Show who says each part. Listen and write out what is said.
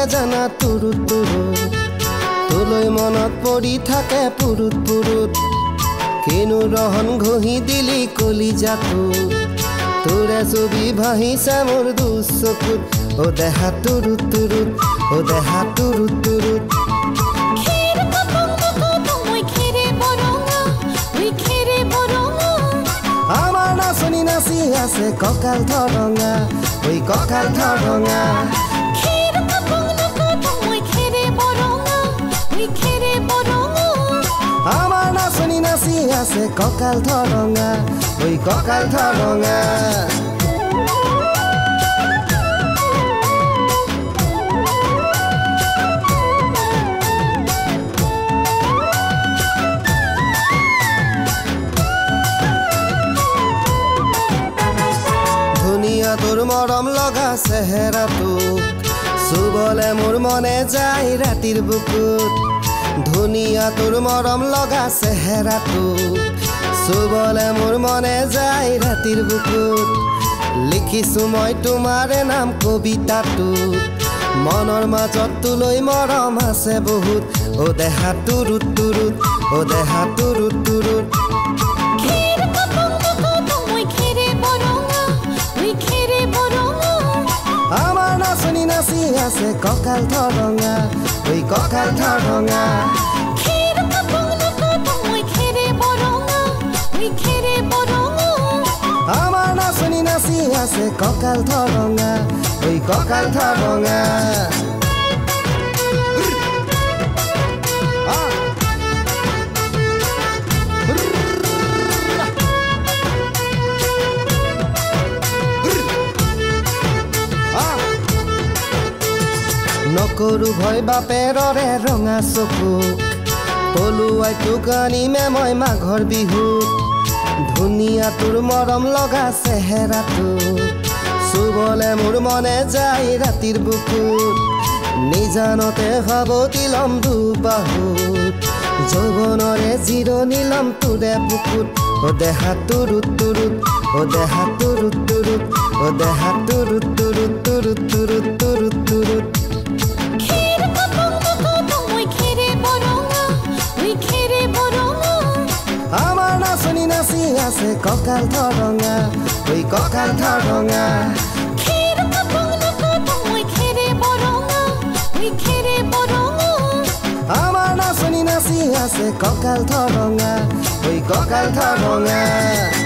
Speaker 1: জানা তুৰুত তুৰুত তোলৈ মনত পৰি থাকে পুৰুত পুৰুত কিনো ৰহন ঘঁহি দিলি কলিজাটো তোৰে ছবি ভাহিছে মোৰ দুচকুত ও দেহা তুৰুত তুৰুত ও দেহা তুৰুত তুৰুত আমাৰ নাচনি নাচি আছে কঁকাল ধৰঙা ঐ কঁকাল ধৰঙা আমাৰ নাচনি নাচি আছে কঁকাল ধৰঙা ঐ কঁকাল ধৰঙা ধুনীয়া তোৰ মৰম লগা চেহেৰাটো চুবলে মোৰ মনে যায় ৰাতিৰ বুকুত ধুনীয়া তোৰ মৰম লগা চেহেৰাটো চুবলে মোৰ মনে যায় ৰাতিৰ বুকুত লিখিছো মই তোমাৰে নাম কবিতাটো মনৰ মাজত তোলৈ মৰম আছে বহুত ও দেহা তুৰুত তুৰুত ও দেহা তুৰুত তুৰুত আমাৰ নাচনি নাচি আছে কঁকাল ধৰঙা ঐ কঁকাল ধৰঙা আমাৰ নাচনি নাচি আছে কঁকাল ধৰঙা ঐ কঁকাল ধৰঙা নকৰো ভয় বাপেৰৰে ৰঙা চকুক পলুৱাই তোক আনিমে মই মাঘৰ বিহুত ধুনীয়া তোৰ মৰম লগা চেহেৰাটো চুবলে মোৰ মনে যায় ৰাতিৰ বুকুত নিজানতে সাৱটি লম দুবাহুত যৌৱনৰে জিৰণি লম তোৰে বুকুত ও দেহা তুৰুত তুৰুত ও দেহা তুৰুত তুৰুত ও দেহা তুৰুত তুৰুত তুৰুত তুৰুত তুৰুত তুৰুত আমাৰ নাচনি নাচি আছে কঁকাল ধৰঙা ঐ কঁকাল ধৰঙা আমাৰ নাচনি নাচি আছে কঁকাল ধৰঙা ঐ কঁকাল ধৰঙা